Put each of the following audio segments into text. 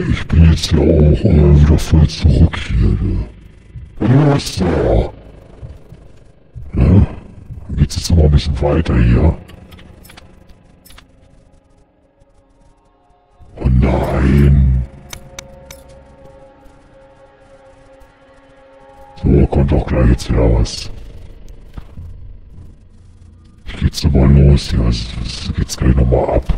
ich bin jetzt ja auch wieder voll zurück hier. Ja, so. Ne? Dann geht's jetzt noch mal ein bisschen weiter hier. Oh nein. So, kommt auch gleich jetzt wieder was. Geht's nochmal los hier, es geht's gleich nochmal ab.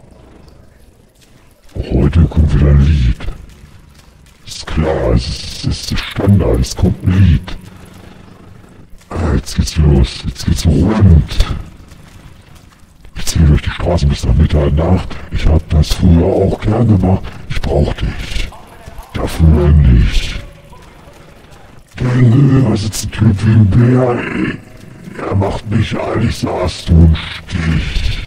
Auch heute kommt wieder ein Lied. Ist klar, es ist Standard, es kommt ein Lied. Jetzt geht's los, jetzt geht's rund. Ich ziehe durch die Straßen bis nach Mitternacht. Ich hab das früher auch gern gemacht. Ich brauch dich. Dafür endlich. Gegenüber sitzt ein Typ wie ein Bär, ey. Er macht mich eilig, sagst du, einen Stich.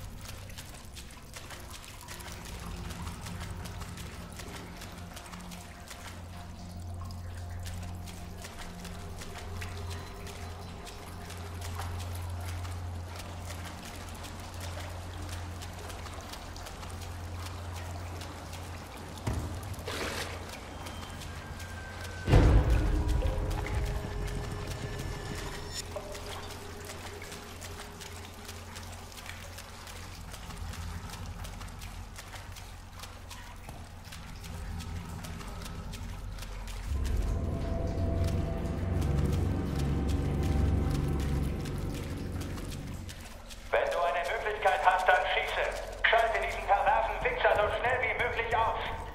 Hast, dann schieße. Schalte diesen perversen Wichser so schnell wie möglich aus.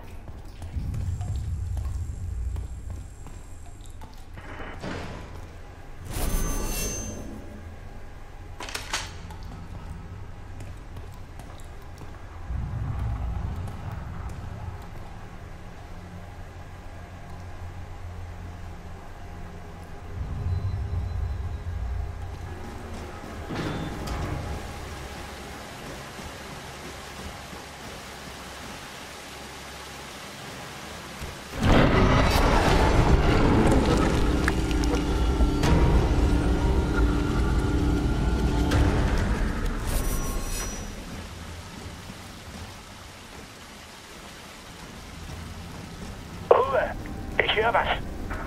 Ich höre was.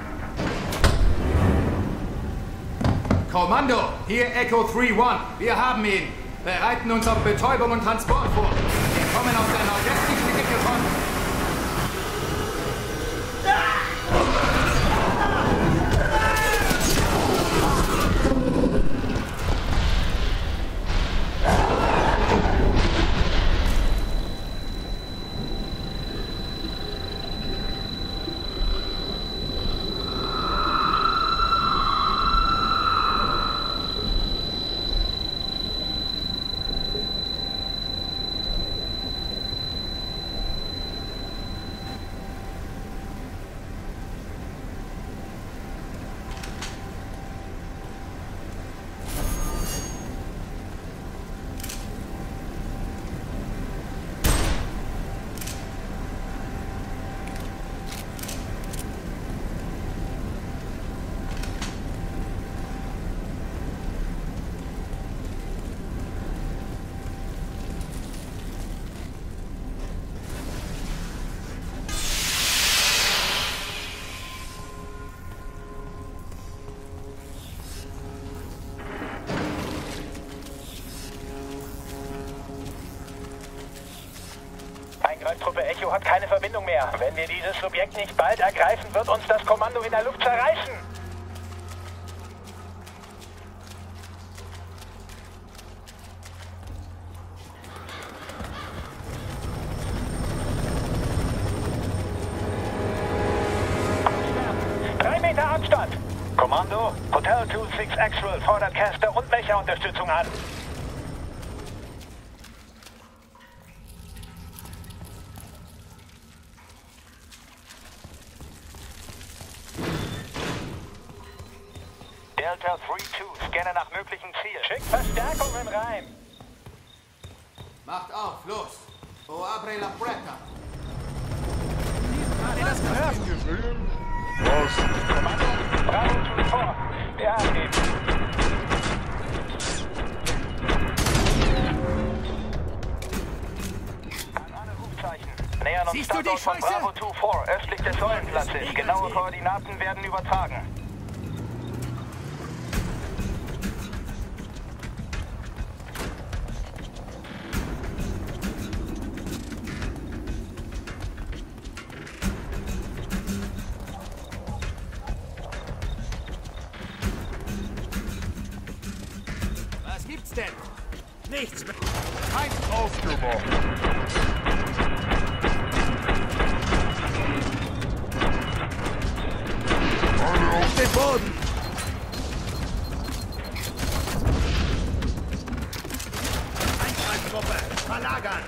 Kommando, hier Echo 3-1. Wir haben ihn. Bereiten uns auf Betäubung und Transport vor. Wir kommen auf der nordwestlichen Ecke von... Truppe Echo hat keine Verbindung mehr. Wenn wir dieses Subjekt nicht bald ergreifen, wird uns das Kommando in der Luft zerreißen. Abstand. 3 Meter Abstand. Kommando, Hotel 26 Actual fordert Caster und Mecha-Unterstützung an. Delta 3-2, scanne nach möglichen Zielen. Schick Verstärkungen rein. Macht auf, los. O abre la puerta. Habt ihr das gehört? Los. Kommando, Bravo 2-4. Wir haben ihn. An alle Rufzeichen. Nähern und Startort von Bravo 2-4 östlich des Säulenplatzes. Genaue Koordinaten werden übertragen. Was gibt's denn? Nichts mehr. Feind aufgemacht. Alle auf Den Boden! Eingreiftruppe, verlagern!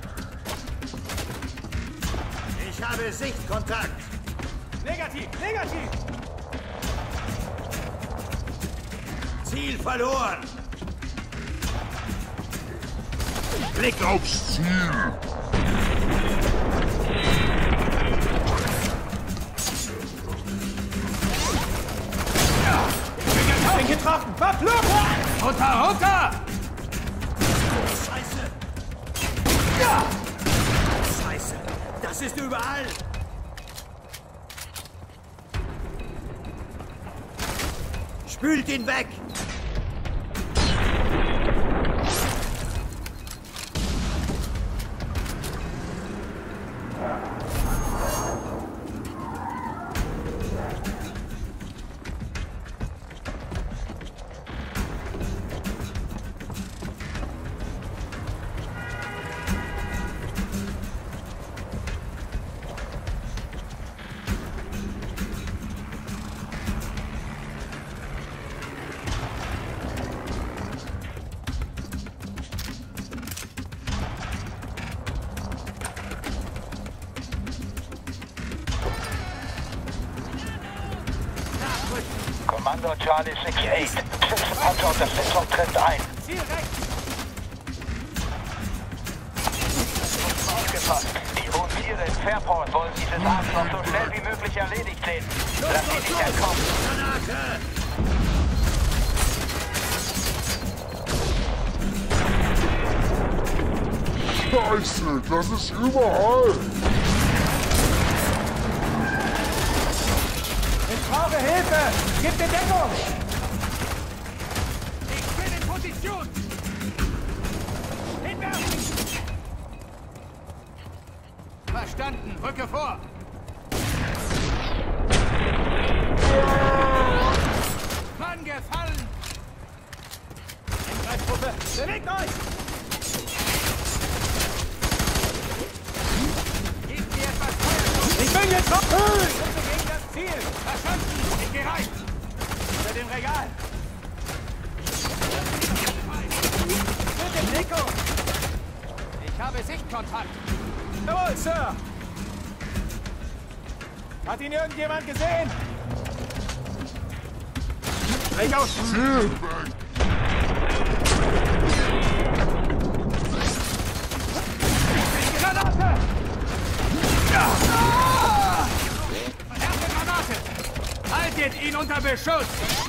Ich habe Sichtkontakt! Negativ, negativ! Ziel verloren! Blick aufs Ziel. Bin getroffen! Verflucht! Runter, runter! Scheiße! Ja! Scheiße! Das ist überall! Spült ihn weg! Kommando Charlie 6-8. Schützenpanzer der Sitzung trifft ein. Ziel rechts! Aufgepasst. Die hohen Tiere in Fairport wollen diese Sachen noch so schnell wie möglich erledigt sehen. Lass sie nicht entkommen. Granate! Scheiße, das ist überall. Ich brauche Hilfe! Gib mir Deckung! Ich bin in Position! Hinwärts! Verstanden, rücke vor! Mann gefallen! Angreiftruppe, bewegt euch! Gebt mir etwas Feuerstoff! Ich bin jetzt auf Höhe! Gegen das Ziel! Verstanden! Ich geh rein! Unter dem Regal! Für den Nico! Ich habe Sichtkontakt! Jawohl, Sir! Hat ihn irgendjemand gesehen? Brich aus! Ziel. Granate! Ja! Verdammte Granate! Haltet ihn unter Beschuss!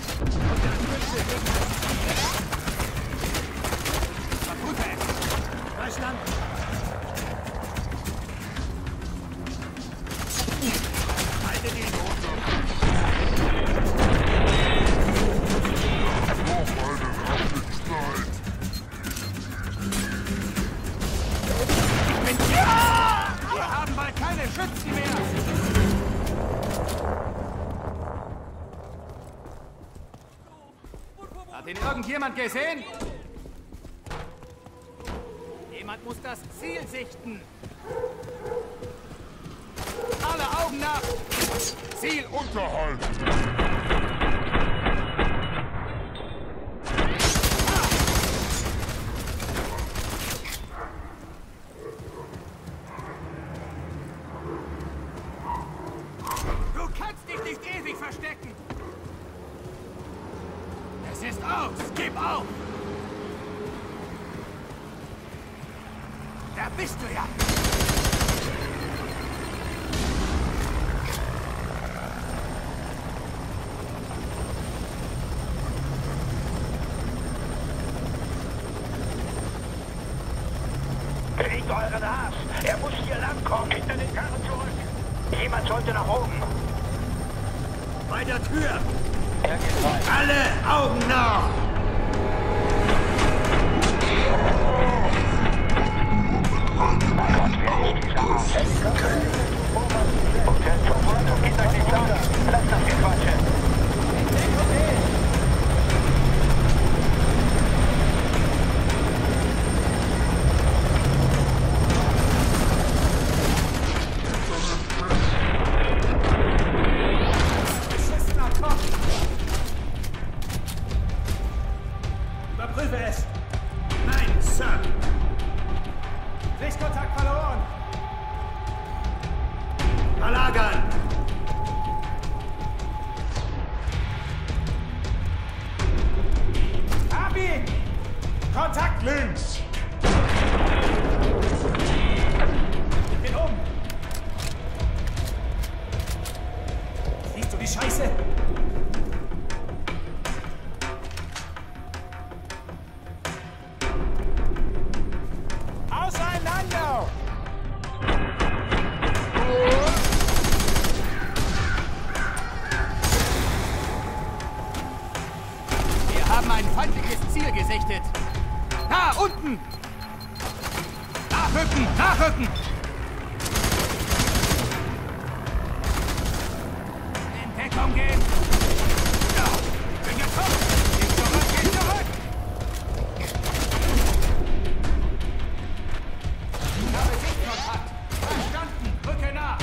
Vertut es! Verstanden! Haltet ihn! Noch eine Nachrichtszeit. Wir haben bald keine Schützen mehr! Hat ihn irgendjemand gesehen? Jemand muss das Ziel sichten! Alle Augen nach! Ziel Unterhalt. Du kannst dich nicht ewig verstecken! Es ist aus! Gib auf! Da bist du ja! Bewegt euren Arsch! Er muss hier langkommen! Hinter den Karren zurück! Jemand sollte nach oben! Bei der Tür! Er geht rein! Alle Augen nach! Hotel 500, geht euch nichts an! Lasst das Gequatsche! Überprüfe es! Nein, Sir! Sichtkontakt verloren! Verlagern! Hab ihn! Kontakt links! Ich bin um! Siehst du die Scheiße? Auseinander! Wir haben ein feindliches Ziel gesichtet. Da, unten! Nachrücken! Nachrücken! In Deckung gehen! Ja, ich bin gekommen! Geht zurück, geht zurück! Ich habe Sichtkontakt! Verstanden! Rücke nach!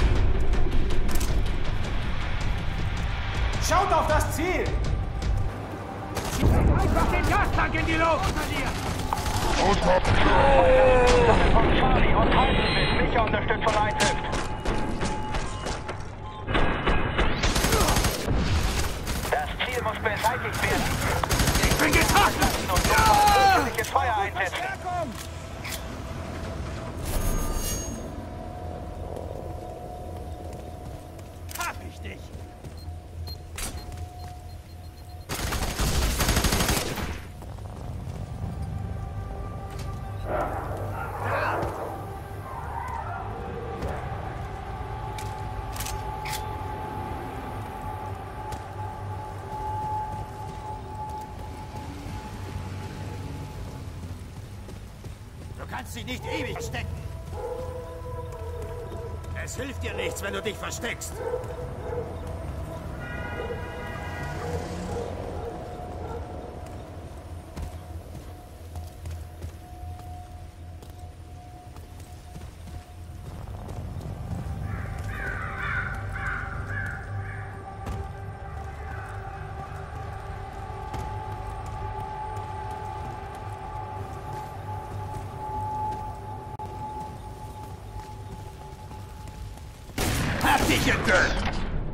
Schaut auf das Ziel! Einfach den Gastank in die Luft! Unter dir! Und hab Von Charlie und halten, bis Micha Unterstützung eintrifft! Das Ziel muss beseitigt werden! Ich bin getroffen! Und zusätzliches Feuer einsetzen! Hab ich dich! Du kannst dich nicht ewig verstecken. Es hilft dir nichts, wenn du dich versteckst. Hab dich gegönnt!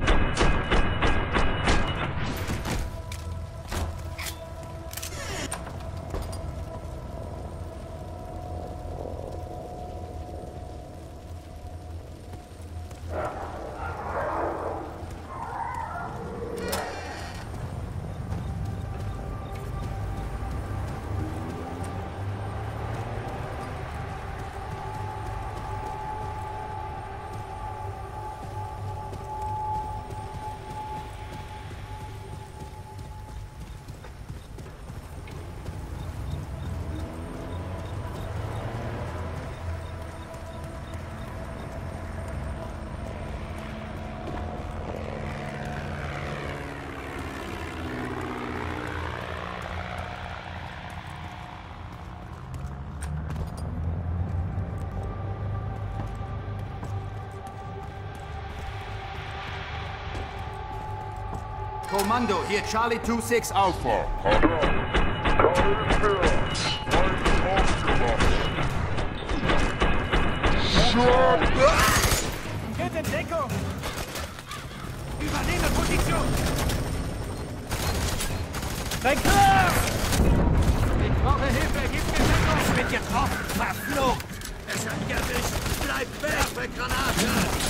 Kommando, hier Charlie 2-6 Alpha. Geht in Deckung! Übernehme Position! Sein klar! Ich brauche Hilfe, gib mir Deckung! Wird getroffen, verflucht! Es hat mich erwischt! Bleib weg, für Granate!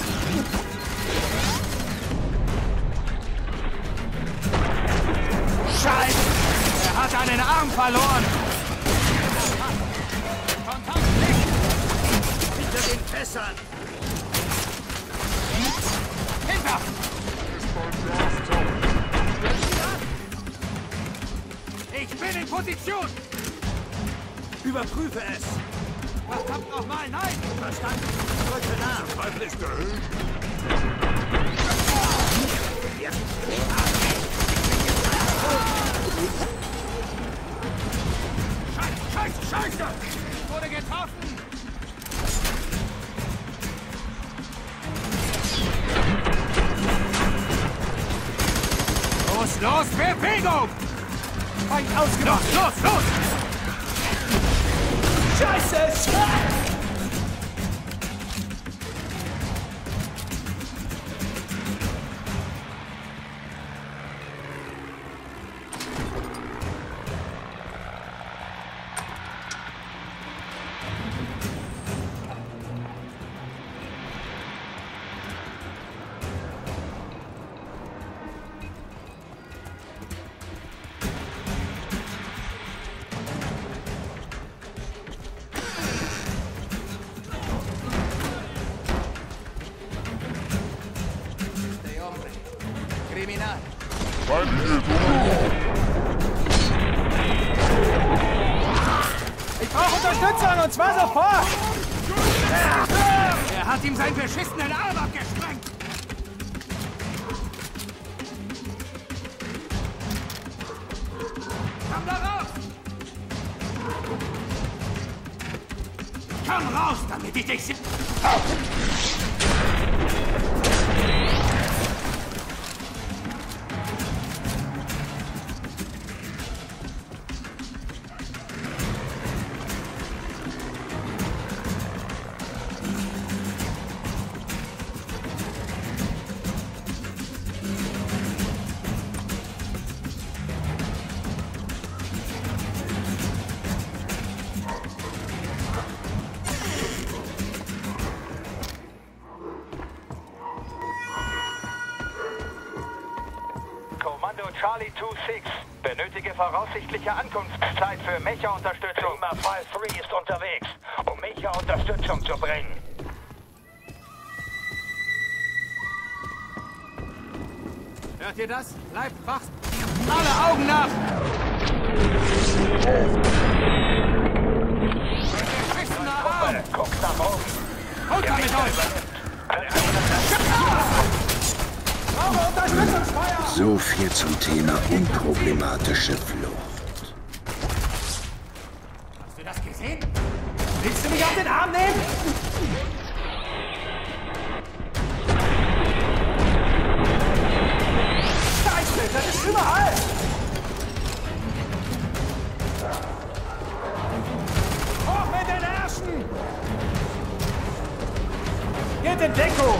Scheiße! Er hat einen Arm verloren! Kontakt nicht! verbessern! Hinter! Ich bin in Position! Überprüfe es! Verdammt nochmal, nein! Verstanden? Drücke nach! Was ist der Hund? Ja. Scheiße! Wurde getroffen! Los, Bewegung! Feind ausgemacht! Los! Scheiße! Kriminal. Ich brauche Unterstützung und zwar sofort! Er hat ihm seinen beschissenen Arm abgesprengt! Komm da raus! Komm raus, damit ich dich sehe! Kommando Charlie 2-6. Benötige voraussichtliche Ankunftszeit für Mecha-Unterstützung. Prima Fall 3 ist unterwegs, um Mecha-Unterstützung zu bringen. Hört ihr das? Bleibt wach! Alle Augen nach! Beschissener Arm! Guckt nach oben. Haut damit euch! So viel zum Thema unproblematische Flucht. Hast du das gesehen? Willst du mich auf den Arm nehmen? Scheiße, das ist überall! Hoch mit den Ärschen! Geht in Deckung!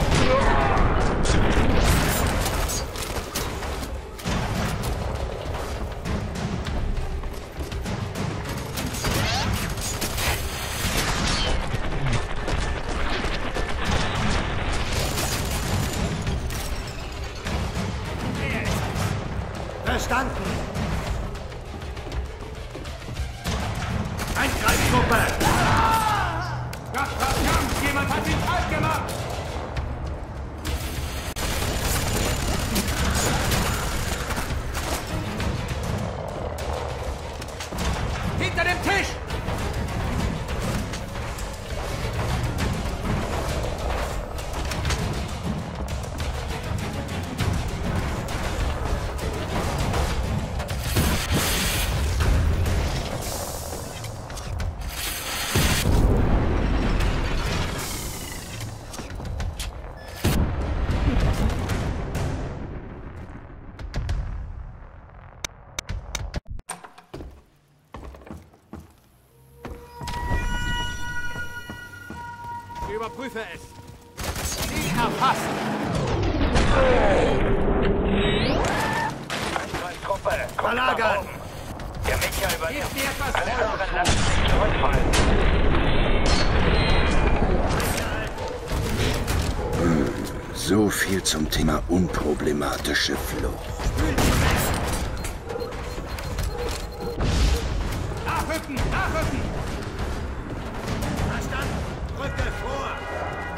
Verstanden! Eingreifgruppe! Gott verdammt! Jemand hat ihn kalt gemacht! Hinter dem Tisch! Ich überprüfe es. Ziel erfasst. Angreifgruppe, guckt Verlagern. nach oben. Der Mecha überlebt. Gebt mir etwas Alle Feuer. anderen lassen sich zurückfallen. So viel zum Thema unproblematische Flucht. Nachrücken! Nachrücken! Verstanden? Rücke vor!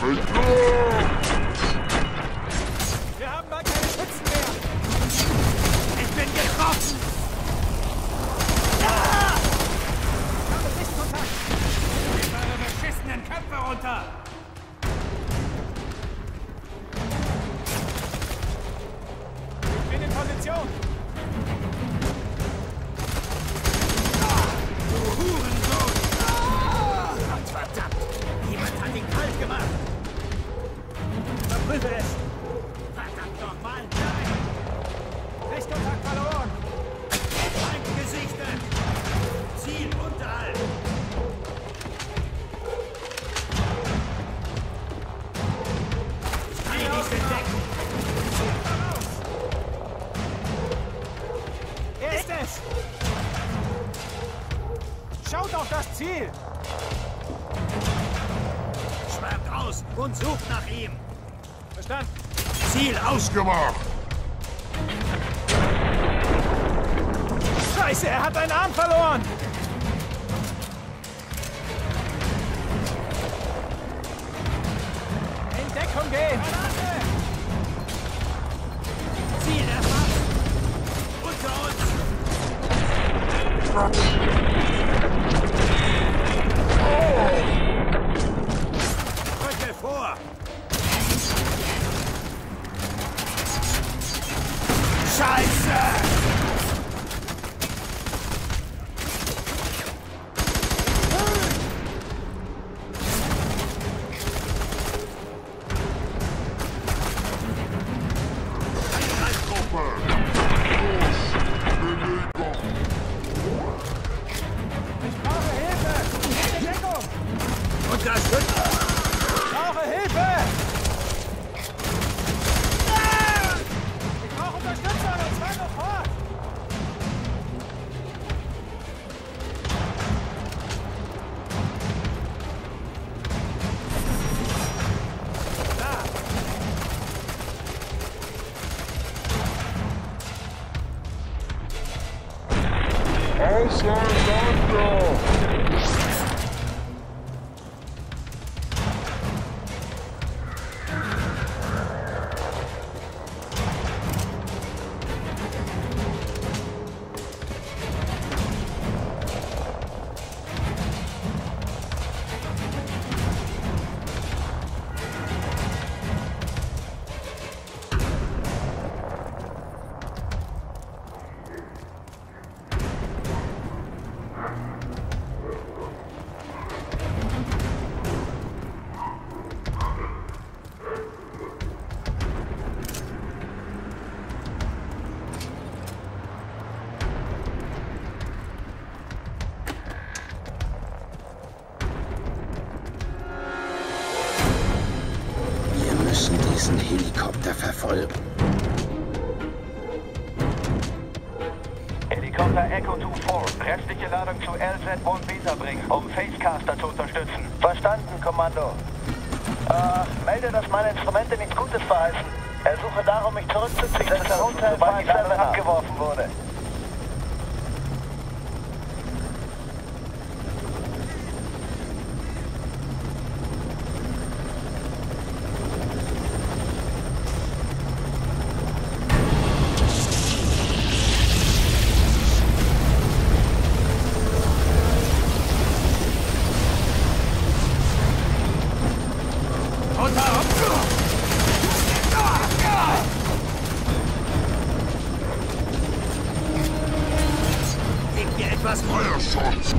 Wir haben bald keine Schützen mehr. Ich bin getroffen. Ja! Ich habe Sichtkontakt. Nehmt eure beschissenen Köpfe runter. Ich bin in Position. Du Hurensohn! Gott verdammt! Jemand hat ihn kalt gemacht! Verprüfe es! Verdammt nochmal! Nein! Sichtkontakt verloren! Feind gesichtet! Ziel unterhalb! Ich kann ihn nicht entdecken! Er ist es! Schaut auf das Ziel! Schwärmt aus und sucht nach ihm! Verstanden? Ziel ausgemacht! Scheiße, er hat einen Arm verloren! In Deckung gehen! Ziel erfasst! Unter uns! Rücke vor! Scheiße! Ich brauche Hilfe! Deckung! Unterstützung! Ich brauche Hilfe! Ich brauche Unterstützung und zwar sofort! Da! Auseinander! Wir müssen diesen Helikopter verfolgen. Helikopter Echo 2-4. Restliche Ladung zu LZ-1 Beta bringen, um Facecaster zu unterstützen. Verstanden, Kommando. Melde, dass meine Instrumente nichts Gutes verheißen. Ersuche darum, mich zurückzuziehen, sobald die Ladung abgeworfen wurde. Gib dir etwas Feuerschutz!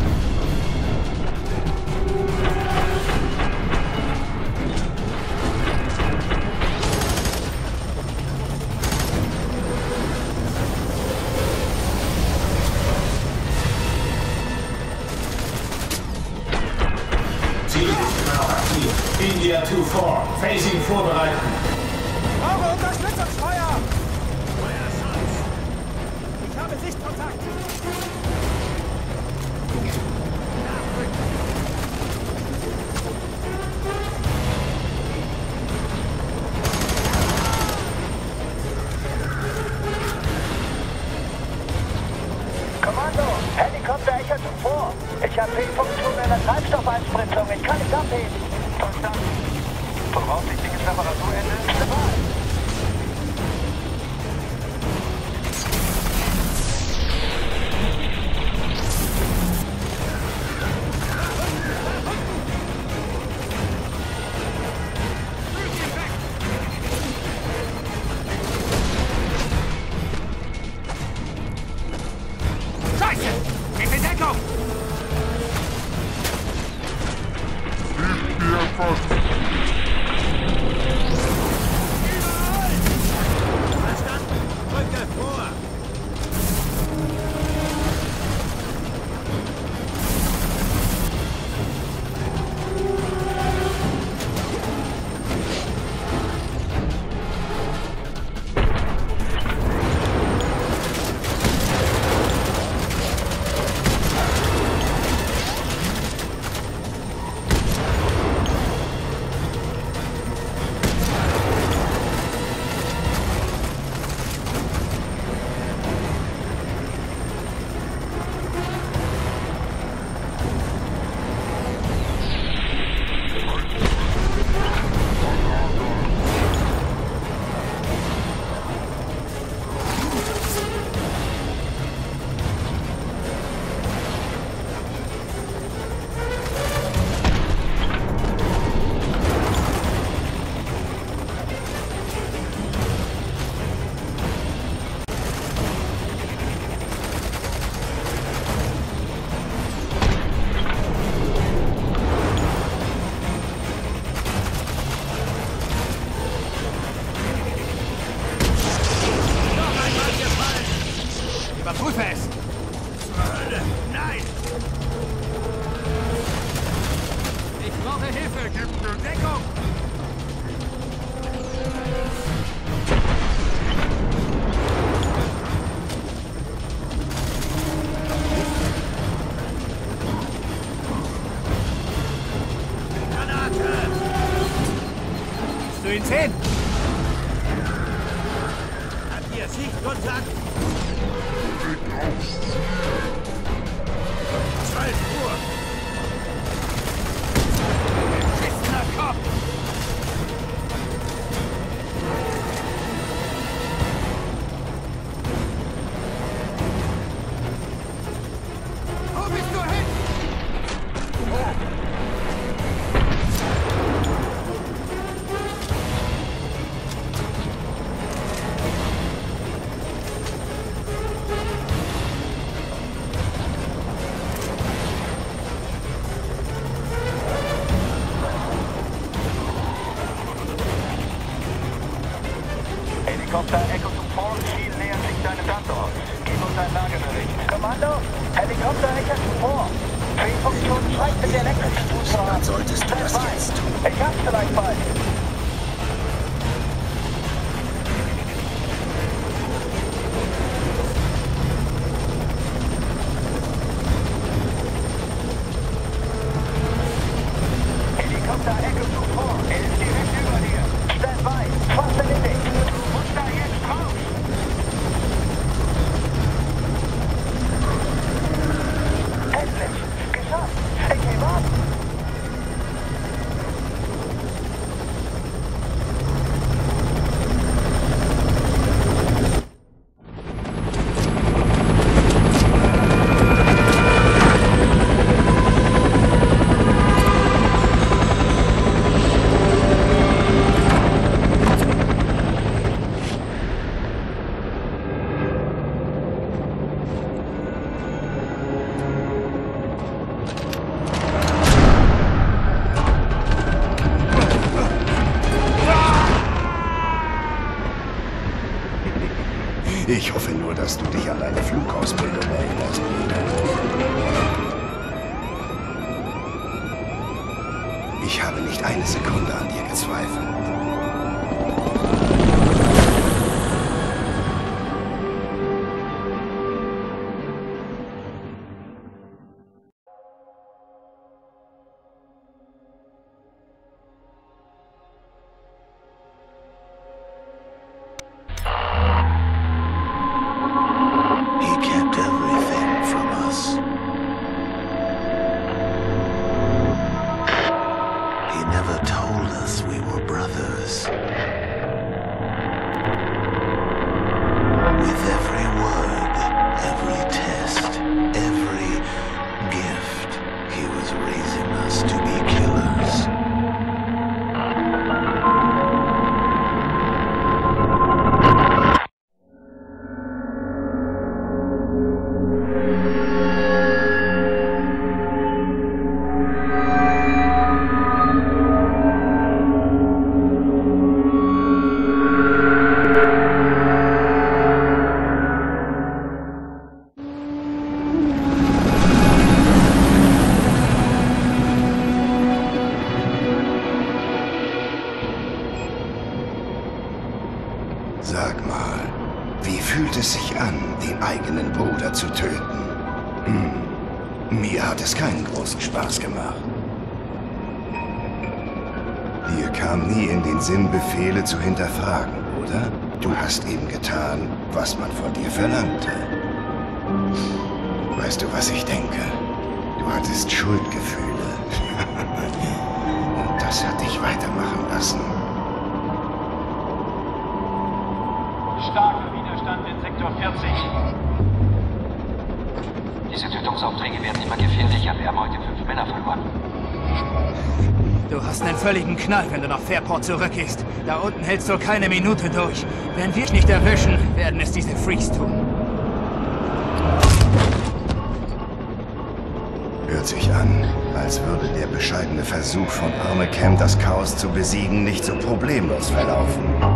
Ziel ist immer noch aktiv. India 2-4. Facing vorbereiten. Brauche Unterstützungsfeuer! Feuerschutz! Ich habe Sichtkontakt! Nachrücken! Kommando, Helikopter Echo 2-4. Ich habe Fehlfunktion in der Treibstoffeinspritzung. Ich kann nicht abheben. Verstanden. Voraussichtliches Reparaturende? Dabei. Scheiße! Gib mir Deckung! Gib mir etwas! Verstanden! Rücke vor! Überprüfe es! Nein! Ich brauche Hilfe! Gib mir Deckung! Granate! Bist du ihn sehen? Habt ihr Sichtkontakt? 12 Uhr! Beschissener Kopf! Wo bist du hin? Helikopter Echo Support, Ziel nähert sich deinem Standort. Gib uns einen Lagebericht. Kommando, Helikopter Echo Support. Fehlfunktion scheint mit der elektrischen Fuß zu haben. Dann solltest du das Stand by. jetzt tun. Ich hab's vielleicht bald. Helikopter Echo Support, er ist direkt über dir. Stand by, fast erledigt. Du musst da jetzt raus. Endlich, geschafft. Ich gebe ab. Ich hoffe nur, dass du dich an deine Flugausbildung erinnerst. Ich habe nicht eine Sekunde an dir gezweifelt. He never told us we were brothers. With every word, every test, every gift, he was raising us to be killers. Sag mal, wie fühlt es sich an, den eigenen Bruder zu töten? Mir hat es keinen großen Spaß gemacht. Dir kam nie in den Sinn, Befehle zu hinterfragen, oder? Du hast eben getan, was man von dir verlangte. Weißt du, was ich denke? Du hattest Schuldgefühle. Und das hat dich weitermachen lassen. Starker Widerstand in Sektor 40. Diese Tötungsaufträge werden immer gefährlicher. Wir haben heute 5 Männer verloren. Du hast einen völligen Knall, wenn du nach Fairport zurückgehst. Da unten hältst du keine Minute durch. Wenn wir dich nicht erwischen, werden es diese Freaks tun. Hört sich an, als würde der bescheidene Versuch von Arme Cam, das Chaos zu besiegen, nicht so problemlos verlaufen.